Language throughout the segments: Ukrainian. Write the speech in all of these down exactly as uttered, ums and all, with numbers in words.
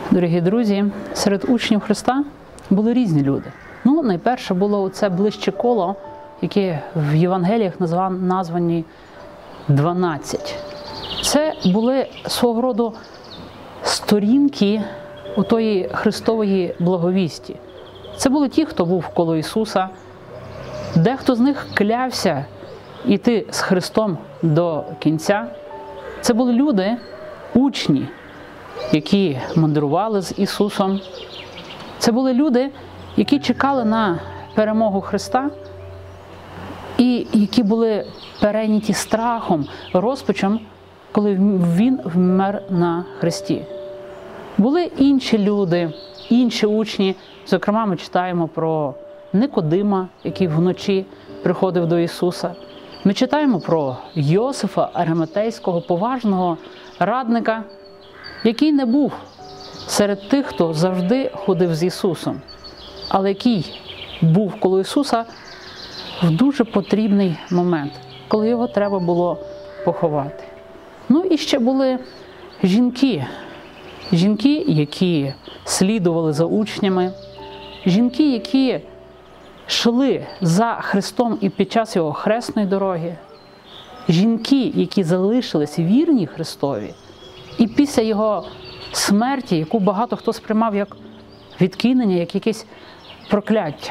Дорогі друзі, серед учнів Христа були різні люди. Ну, найперше було це ближче коло, яке в Євангеліях названі дванадцять. Це були свого роду сторінки отої Христової благовісті. Це були ті, хто був коло Ісуса. Дехто з них клявся йти з Христом до кінця. Це були люди, учні, які мандрували з Ісусом. Це були люди, які чекали на перемогу Христа і які були перейняті страхом, розпачем, коли Він вмер на хресті. Були інші люди, інші учні. Зокрема, ми читаємо про Никодима, який вночі приходив до Ісуса. Ми читаємо про Йосифа Ариматейського, поважного радника, який не був серед тих, хто завжди ходив з Ісусом, але який був коло Ісуса в дуже потрібний момент, коли його треба було поховати. Ну і ще були жінки, жінки, які слідували за учнями, жінки, які йшли за Христом і під час Його хресної дороги, жінки, які залишились вірні Христові, і після Його смерті, яку багато хто сприймав як відкинення, як якесь прокляття.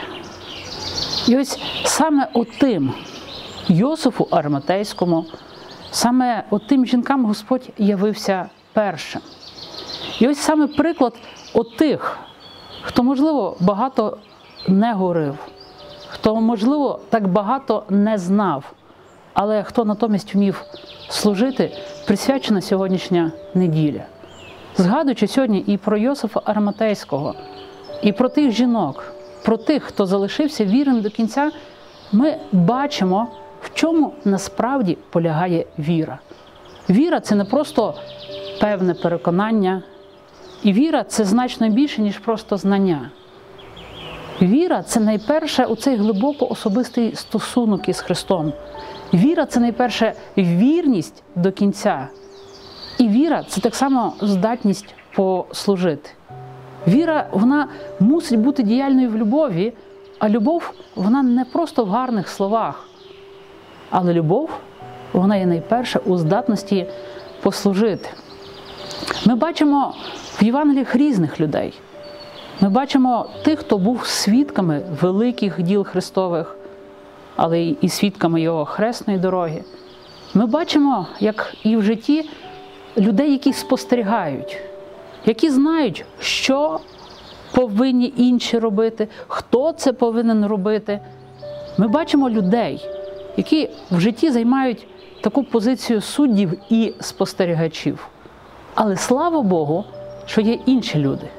І ось саме отим Йосифу Ариматейському, саме отим жінкам Господь явився першим. І ось саме приклад отих, хто, можливо, багато не говорив, хто, можливо, так багато не знав, але хто натомість вмів служити, присвячена сьогоднішня неділя. Згадуючи сьогодні і про Йосифа Ариматейського, і про тих жінок, про тих, хто залишився вірним до кінця, ми бачимо, в чому насправді полягає віра. Віра – це не просто певне переконання, і віра – це значно більше, ніж просто знання. Віра – це найперше оцей глибоко особистий стосунок із Христом. Віра – це найперше вірність до кінця. І віра – це так само здатність послужити. Віра, вона мусить бути діяльною в любові, а любов, вона не просто в гарних словах. Але любов, вона є найперше у здатності послужити. Ми бачимо в Євангеліях різних людей. Ми бачимо тих, хто був свідками великих діл Христових, але і свідками Його хресної дороги. Ми бачимо, як і в житті, людей, які спостерігають, які знають, що повинні інші робити, хто це повинен робити. Ми бачимо людей, які в житті займають таку позицію суддів і спостерігачів. Але слава Богу, що є інші люди,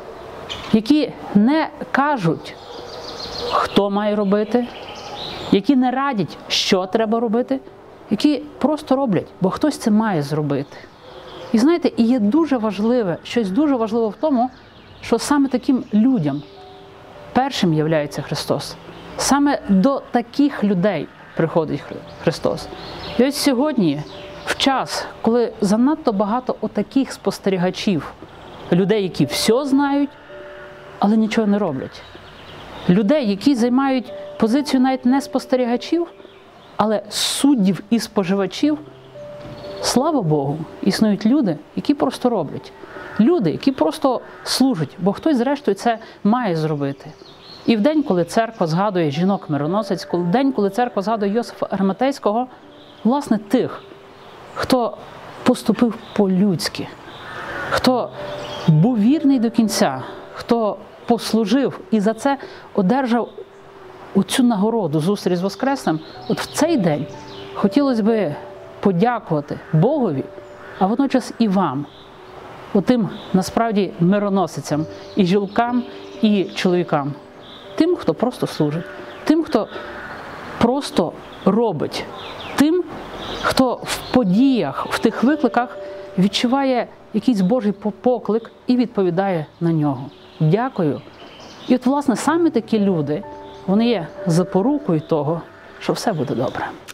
які не кажуть, хто має робити, які не радять, що треба робити, які просто роблять, бо хтось це має зробити. І знаєте, і є дуже важливе, щось дуже важливе в тому, що саме таким людям першим являється Христос. Саме до таких людей приходить Христос. І ось сьогодні, в час, коли занадто багато отаких спостерігачів, людей, які все знають, але нічого не роблять. Людей, які займають позицію навіть не спостерігачів, але суддів і споживачів, слава Богу, існують люди, які просто роблять. Люди, які просто служать, бо хтось зрештою це має зробити. І в день, коли церква згадує жінок-мироносець, в день, коли церква згадує Йосифа Ариматейського, власне тих, хто поступив по-людськи, хто був вірний до кінця, хто послужив і за це одержав оцю нагороду, зустріч з Воскресним, от в цей день хотілося б подякувати Богові, а водночас і вам, отим, насправді, мироносицям, і жінкам, і чоловікам, тим, хто просто служить, тим, хто просто робить, тим, хто в подіях, в тих викликах відчуває якийсь Божий поклик і відповідає на нього. Дякую. І от, власне, саме такі люди, вони є запорукою того, що все буде добре.